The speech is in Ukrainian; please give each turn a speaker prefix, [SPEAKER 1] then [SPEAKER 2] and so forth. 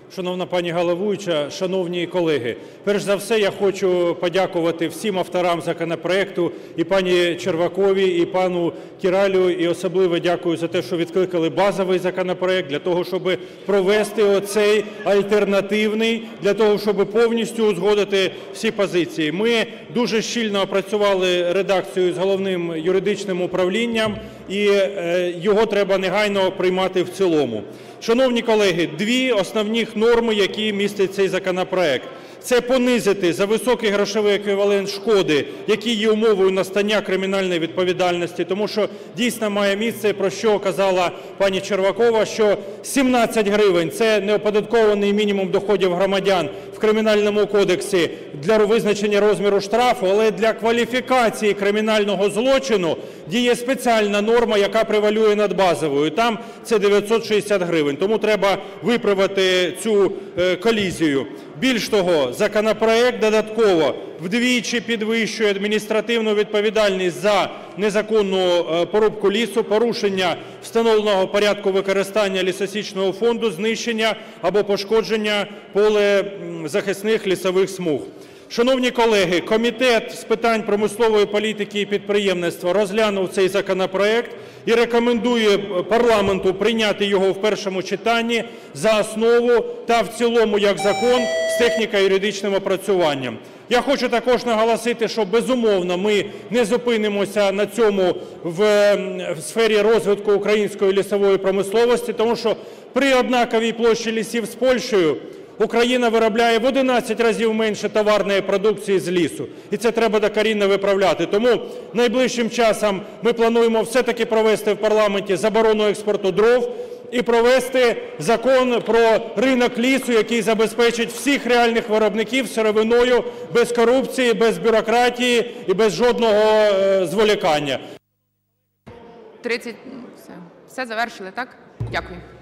[SPEAKER 1] Шановна пані головуюча, шановні колеги! Перш за все, я хочу подякувати всім авторам законопроекту, і пані Черваковій, і пану Кіралю, і особливо дякую за те, що відкликали базовий законопроект, для того, щоб провести оцей альтернативний, для того, щоб повністю узгодити всі позиції. Ми дуже щільно опрацювали редакцію з Головним юридичним управлінням, і його треба негайно приймати в цілому. Шановні колеги, дві основні норми, які містить цей законопроект. Це понизити за високий грошовий еквівалент шкоди, який є умовою настання кримінальної відповідальності. Тому що дійсно має місце, про що казала пані Червакова, що 17 гривень – це неоподаткований мінімум доходів громадян в Кримінальному кодексі для визначення розміру штрафу, але для кваліфікації кримінального злочину діє спеціальна норма, яка превалює над базовою. Там це 960 гривень. Тому треба виправити цю колізію. Більш того, законопроект додатково вдвічі підвищує адміністративну відповідальність за незаконну порубку лісу, порушення встановленого порядку використання лісосічного фонду, знищення або пошкодження полезахисних лісових смуг. Шановні колеги, Комітет з питань промислової політики і підприємництва розглянув цей законопроект і рекомендує парламенту прийняти його в першому читанні за основу та в цілому як закон з техніко-юридичним опрацюванням. Я хочу також наголосити, що, безумовно, ми не зупинимося на цьому в сфері розвитку української лісової промисловості, тому що при однаковій площі лісів з Польщею Україна виробляє в 11 разів менше товарної продукції з лісу. І це треба докорінно виправляти. Тому найближчим часом ми плануємо все-таки провести в парламенті заборону експорту дров і провести закон про ринок лісу, який забезпечить всіх реальних виробників сировиною без корупції, без бюрократії і без жодного зволікання.
[SPEAKER 2] Все завершили, так? Дякую.